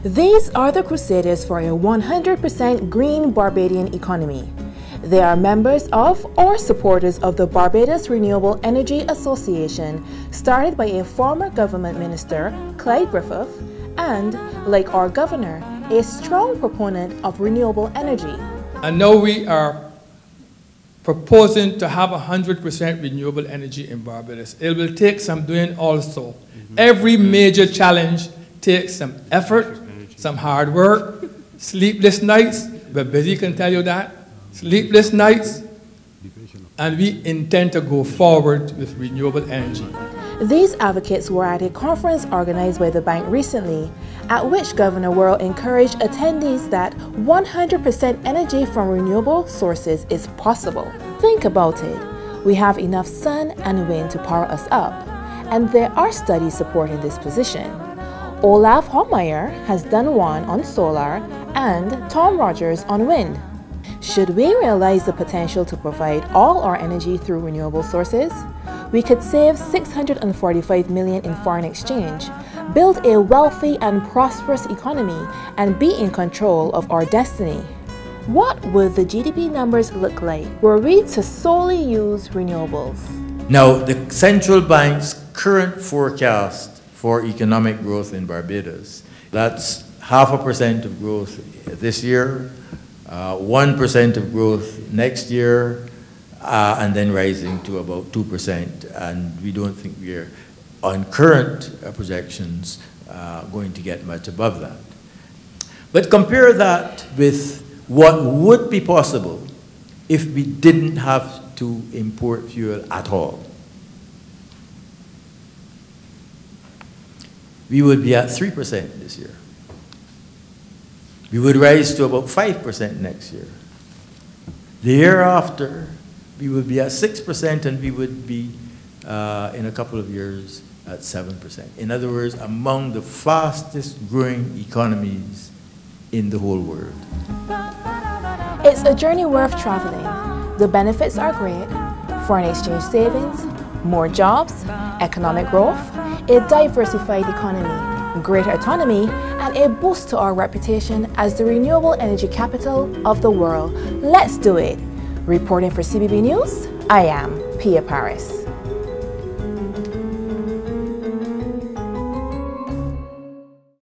These are the crusaders for a 100% green Barbadian economy. They are members of or supporters of the Barbados Renewable Energy Association, started by a former government minister, Clyde Griffith, and, like our governor, a strong proponent of renewable energy. And now we are proposing to have 100% renewable energy in Barbados. It will take some doing also. Every major challenge takes some effort, some hard work, sleepless nights. We're busy, can tell you that. Sleepless nights, and we intend to go forward with renewable energy. These advocates were at a conference organized by the bank recently, at which Governor Worrell encouraged attendees that 100% energy from renewable sources is possible. Think about it. We have enough sun and wind to power us up, and there are studies supporting this position. Olaf Homeyer has done one on solar and Tom Rogers on wind. Should we realize the potential to provide all our energy through renewable sources, we could save $645 million in foreign exchange, build a wealthy and prosperous economy, and be in control of our destiny. What would the GDP numbers look like were we to solely use renewables? Now, the central bank's current forecast for economic growth in Barbados, that's 0.5% of growth this year, 1% of growth next year, and then rising to about 2%. And we don't think we're, on current projections, going to get much above that. But compare that with what would be possible if we didn't have to import fuel at all. We would be at 3% this year. We would rise to about 5% next year. The year after, we would be at 6%, and we would be, in a couple of years, at 7%. In other words, among the fastest growing economies in the whole world. It's a journey worth traveling. The benefits are great: foreign exchange savings, more jobs, economic growth, a diversified economy, greater autonomy, and a boost to our reputation as the renewable energy capital of the world. Let's do it. Reporting for CBB News, I am Pia Paris.